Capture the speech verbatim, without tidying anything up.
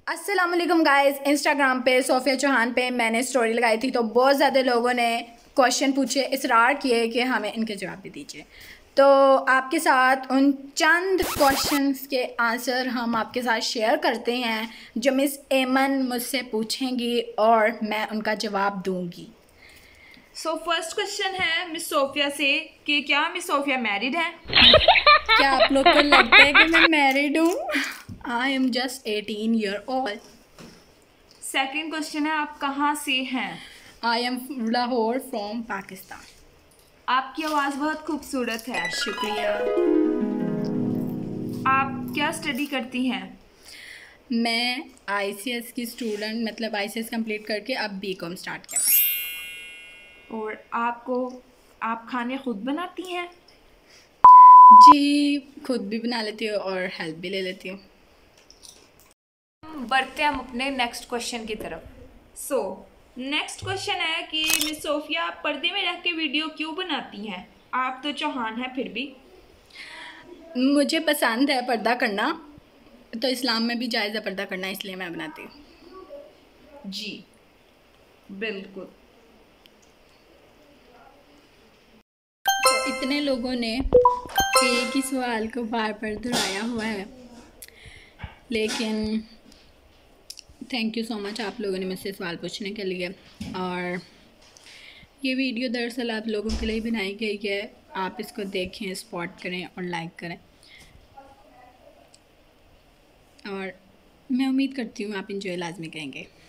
अस्सलाम वालेकुम guys. Instagram पे सोफिया चौहान पे मैंने स्टोरी लगाई थी तो बहुत ज़्यादा लोगों ने क्वेश्चन पूछे, इसरार किए कि हमें इनके जवाब भी दीजिए। तो आपके साथ उन चंद क्वेश्चंस के आंसर हम आपके साथ शेयर करते हैं जो मिस एमन मुझसे पूछेंगी और मैं उनका जवाब दूंगी। सो फर्स्ट क्वेश्चन है मिस सोफिया से कि क्या मिस सोफिया मैरिड है? क्या आप लोग को लगता है कि मैं मैरिड हूँ? I am just eighteen year old. Second question है आप कहाँ से हैं? I am Lahore from Pakistan. आपकी आवाज़ बहुत खूबसूरत है। शुक्रिया। आप क्या स्टडी करती हैं? मैं आईसीएस की स्टूडेंट, मतलब आईसीएस कंप्लीट करके अब बीकॉम स्टार्ट किया। और आपको आप खाने खुद बनाती हैं? जी, खुद भी बना लेती हूँ और हेल्प भी ले लेती हूँ। बढ़ते हैं हम अपने नेक्स्ट क्वेश्चन की तरफ। सो नेक्स्ट क्वेश्चन है कि मिस सोफिया आप पर्दे में रह के वीडियो क्यों बनाती हैं? आप तो चौहान हैं फिर भी। मुझे पसंद है पर्दा करना, तो इस्लाम में भी जायज़ है पर्दा करना, इसलिए मैं बनाती हूँ। जी बिल्कुल। तो इतने लोगों ने एक ही सवाल को बार बार दोहराया हुआ है, लेकिन थैंक यू सो मच आप लोगों ने मुझसे सवाल पूछने के लिए। और ये वीडियो दरअसल आप लोगों के लिए बनाई गई है, आप इसको देखें, सपोर्ट करें और लाइक करें। और मैं उम्मीद करती हूँ आप इंजॉय लाजमी करेंगे।